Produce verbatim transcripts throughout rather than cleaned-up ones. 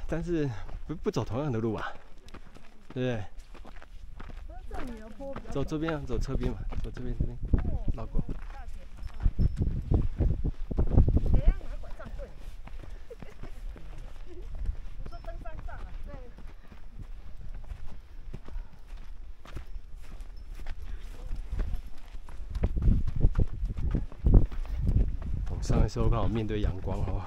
但是不不走同样的路啊，对不对？走这边啊，走侧边嘛，走这边这边，绕过。我们上的时候刚好面对阳光哦。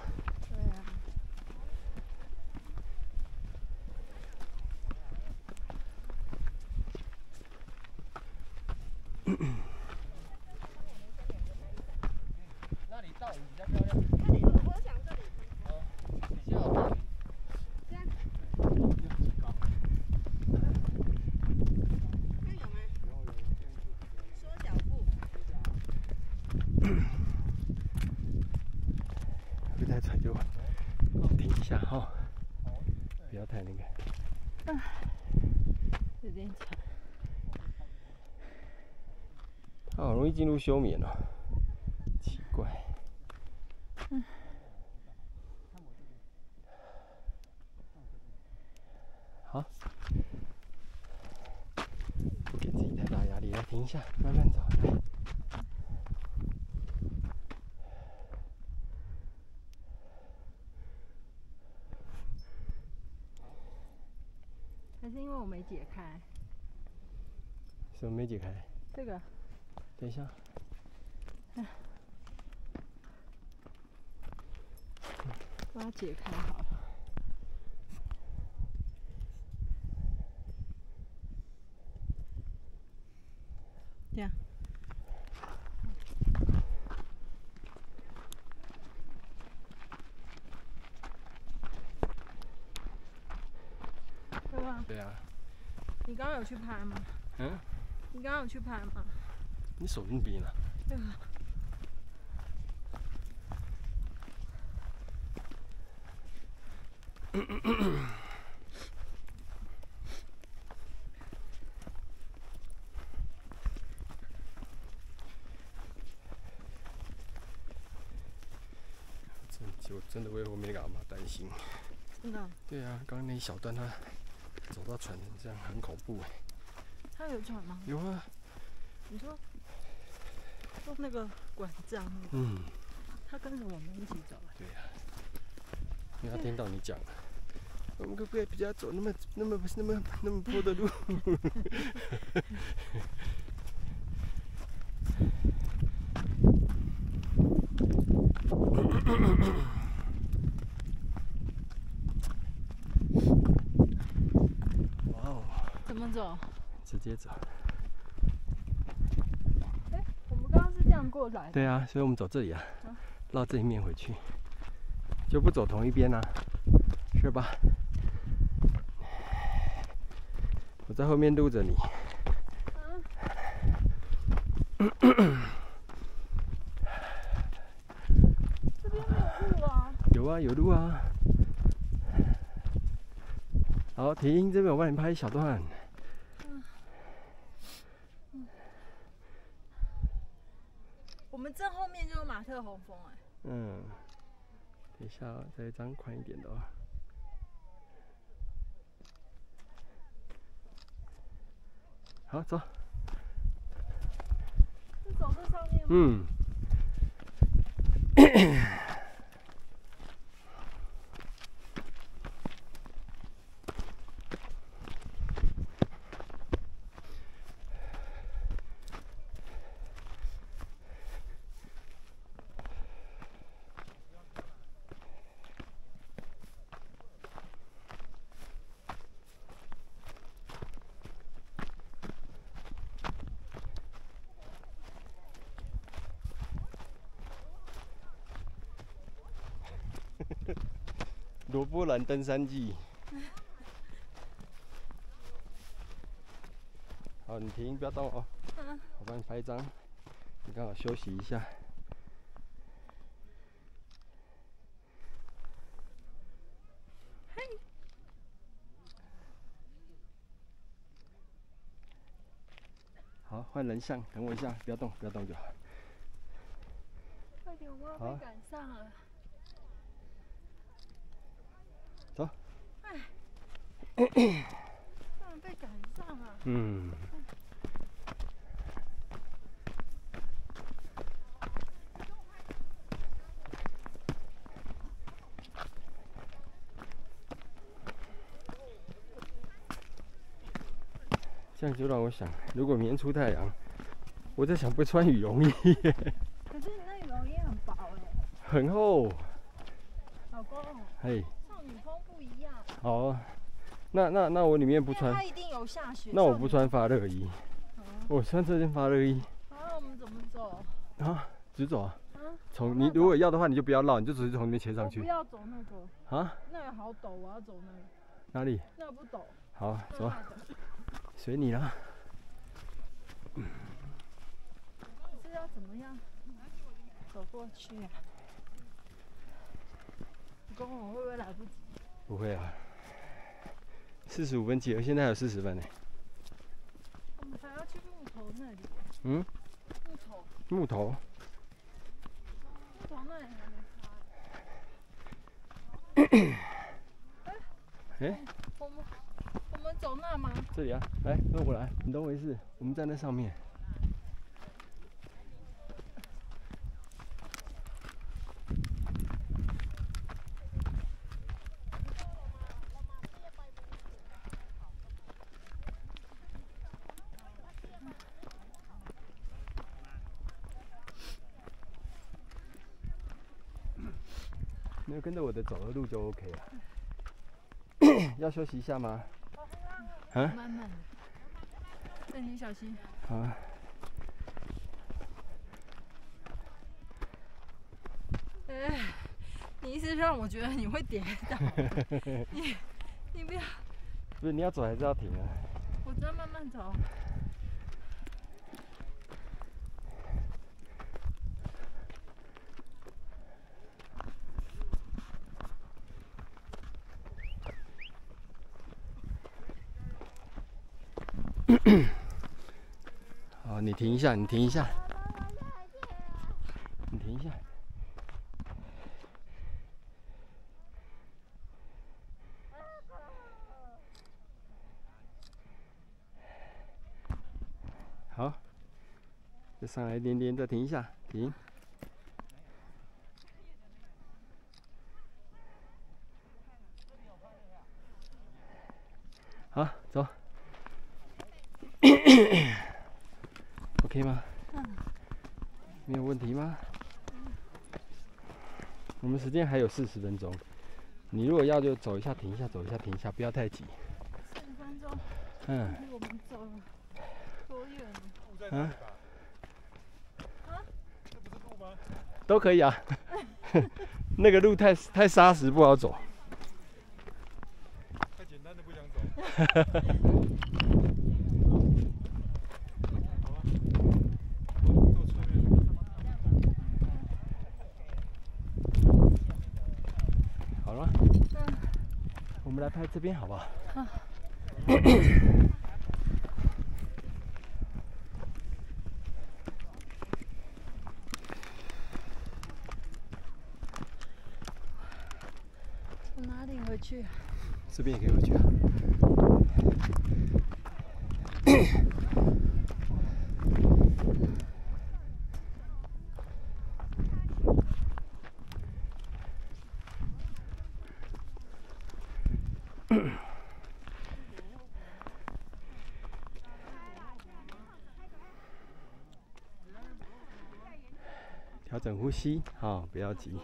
那里倒影比较漂亮。这里，我想这里。哦，比较好倒影。这样。这有吗？有有。缩小步。 会太喘就停一下哈，不要太那个。 有点喘。 它好容易进入休眠哦，奇怪。嗯。好，不给自己太大压力，来停一下，慢慢走。来。 还是因为我没解开？ 什么没解开？ 这个。 等一下。 嗯。把它解开好了。这样。对吧？ 对啊。 你刚刚有去拍吗？ 嗯。 你刚刚有去拍吗？ 你手那边了。 对啊。 真，我真的为后面那个阿嬷担心。 真的？ 对啊，刚刚那一小段，他走到船这样很恐怖哎。 他有船吗？ 有啊。 你说，用那个管杖那个？嗯。他跟着我们一起走。 对呀、啊。因为他听到你讲了，我们可不可以比较走那么那么那么那么坡的路？哇哦！ 怎么走？ 直接走。 哎、欸，我们刚刚是这样过来的。 对啊，所以我们走这里啊，绕这一面回去，就不走同一边啊，是吧？我在后面录着你。 嗯。这边没有路啊。 有啊，有路啊。好，停，这边我帮你拍一小段。 嗯。嗯。我们正后面就是马特洪峰哎。 嗯。等一下、哦，再一张宽一点的哦。好，走。 是走这上面吗？ 嗯。罗波兰登山记。好，你停，不要动哦。嗯。我帮你拍一张，你刚好休息一下。嘿。好，换人像，等我一下，不要动，不要动就好。 快点，我要被赶上了。 走。 不然被赶上了。 嗯。这样就让我想，如果明天出太阳，我在想不穿羽绒衣。 可是你那羽绒衣很薄哎。 很厚。 老公。 嘿。 少女风不一样。 好啊，那那那我里面不穿。 它一定有下雪。 那我不穿发热衣。我穿这件发热衣。 啊，我们怎么走？ 啊，直走啊。 啊。 从你如果要的话，你就不要绕，你就直接从那边切上去。 我不要走那个。 啊？ 那个好陡，我要走那个。 哪里？ 那个不陡。 好，走啊。随你啦。 可是要怎么样走过去啊？公我会不会来不及？ 不会啊，四十五分集合，现在还有四十分呢。 我们还要去木头那里。 嗯？ 木头。 木头。 木头那里还没开。哎、欸。 我们我们走那吗？ 这里啊，来跟我来，你等我一次，我们站在上面。没有跟着我的走的路就 OK 了。要休息一下吗？啊？ 慢慢的，那你小心。 好啊。 哎，你意思让我觉得你会跌倒？你你不要。 不是，你要走还是要停啊？ 我在慢慢走。 好，你停一下，你停一下，你停一下。好，再上来一点点，再停一下，停。好，走。OK 吗？嗯。没有问题吗？嗯。我们时间还有四十分钟，你如果要就走一下，停一下，走一下，停一下，不要太急。 四十分钟。 嗯。 我们走了多远了？ 啊？ 啊？ 这不是路吗？ 都可以啊。那个路太太沙石，不好走。 太简单的不想走。 好了，嗯，我们来拍这边好不好？好。 从哪里回去？ 这边也可以回去啊。调整呼吸，好，不要急。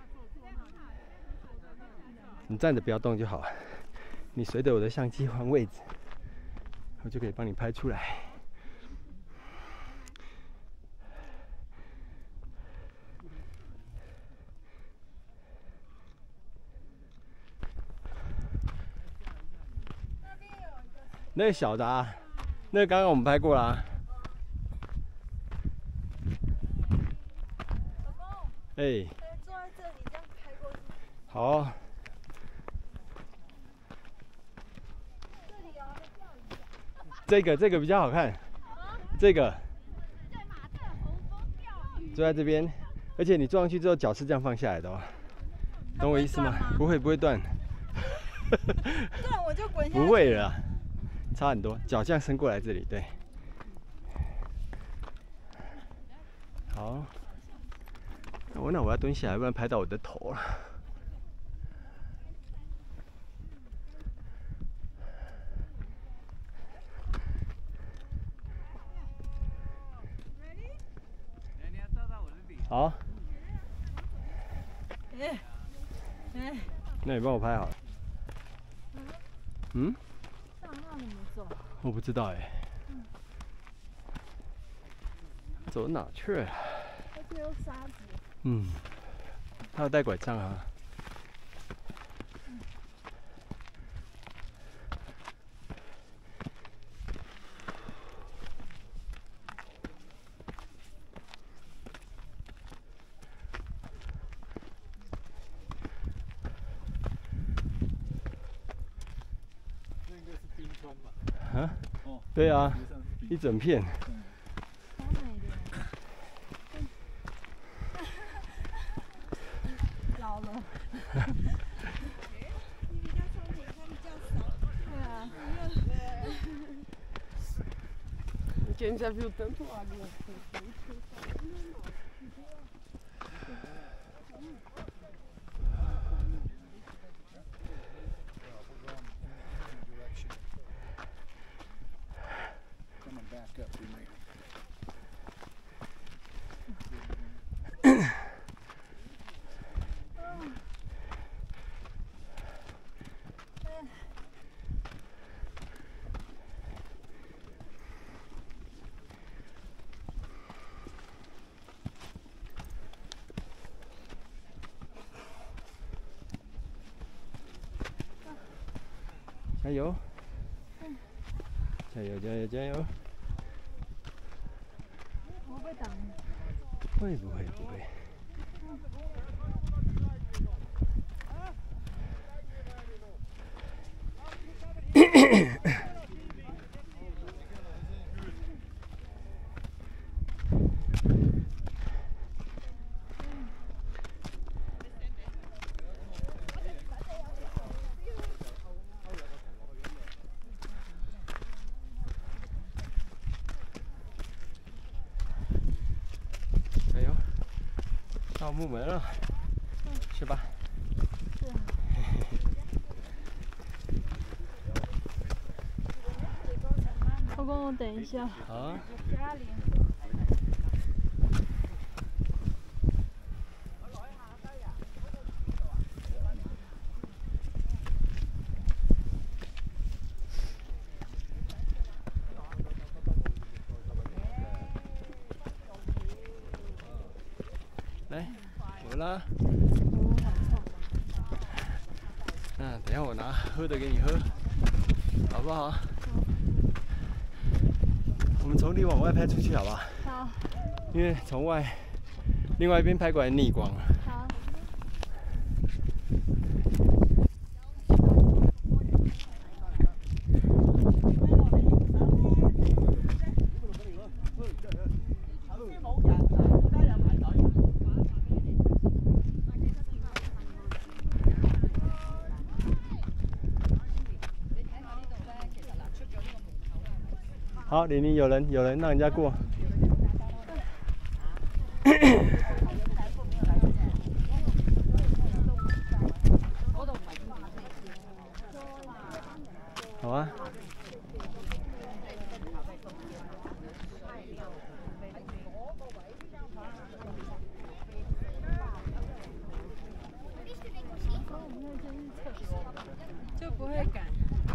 你站着不要动就好。你随着我的相机换位置，我就可以帮你拍出来。那个小的啊，那个刚刚我们拍过啦、啊。 老公。 哎、欸。 坐在这里，这样拍过去。 好、啊。 这里哦，钓鱼。 这个这个比较好看。啊、这个。 对嘛，这个红枫钓鱼。 坐在这边，而且你坐上去之后，脚是这样放下来的哦。懂我意思吗？不会不会断。 不然我就滚下去。 不会了啦，差很多，脚这样伸过来这里，对。好，我那我要蹲下来，不然拍到我的头了。好。 哎哎， 那你帮我拍好了。嗯？ 上那怎么走？ 我不知道哎。 嗯。 走哪去了？ 而且有沙子。 嗯。他有带拐杖啊。 嗯。 啊？对啊，一整片。 好美的。老了。你比较聪明，他比较少。对啊。 Quem já viu tanto água? Back up, you may. 加油！加油！加油！加油！ 我会挡。 会不会？不会。加油！到木门了，去吧。 是啊。老公，我等一下。 好啊。 家里。 来，有啦。嗯，等一下我拿喝的给你喝，好不好？我们从里往外拍出去，好不好？ 好。 因为从外，另外一边拍过来逆光。 好。 好，里面有人，有人让人家过。好啊。 就不会赶。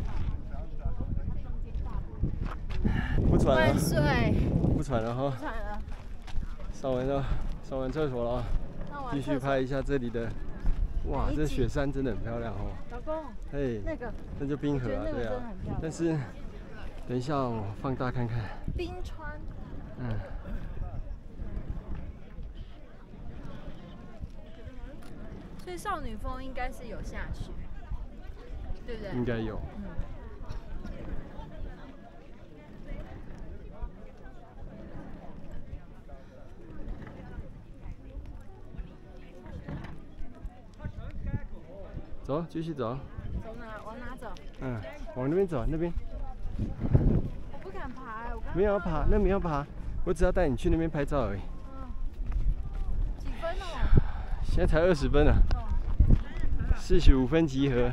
不喘了。 万岁！ 不喘了哈。 不喘了。 上完了，上完厕所了，继续拍一下这里的。哇，这雪山真的很漂亮哦。 老公。 嘿。 那个。 那就冰河啊，对啊。但是，等一下我放大看看。 冰川。 嗯。 所以少女峰应该是有下雪，对不对？ 应该有。 嗯。 走，继续走。 走哪往哪走？ 嗯，往那边走，那边。 我不敢爬、欸，我刚没有要爬，那没有爬，我只要带你去那边拍照而已。 嗯。几分哦？ 现在才二十分啊，四十五分集合。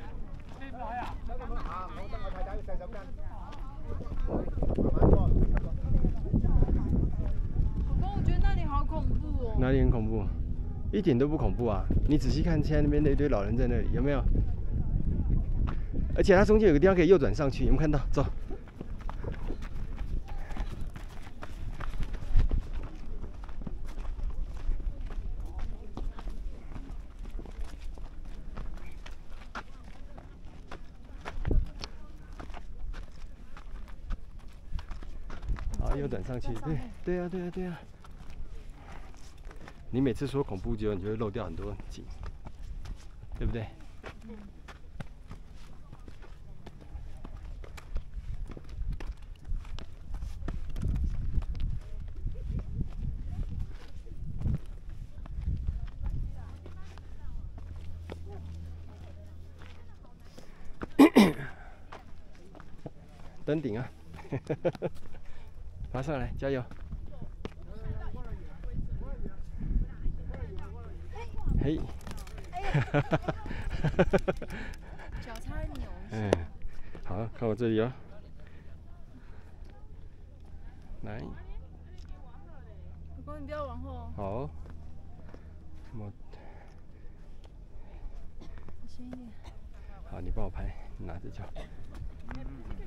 我觉得那里好恐怖哦。 哪里很恐怖？一点都不恐怖啊！你仔细看，现在那边那一堆老人在那里，有没有？而且它中间有个地方可以右转上去，有没有看到？走。好，右转上去。对，对啊，对啊，对啊。你每次说恐怖就你就会漏掉很多景，对不对？登顶啊！爬上来，加油！嘿， 脚差点扭一下。 嗯，好，看我这里哦。来， 老公，你不要往后。 好，我小心一点。 好，你帮我拍，拿着脚。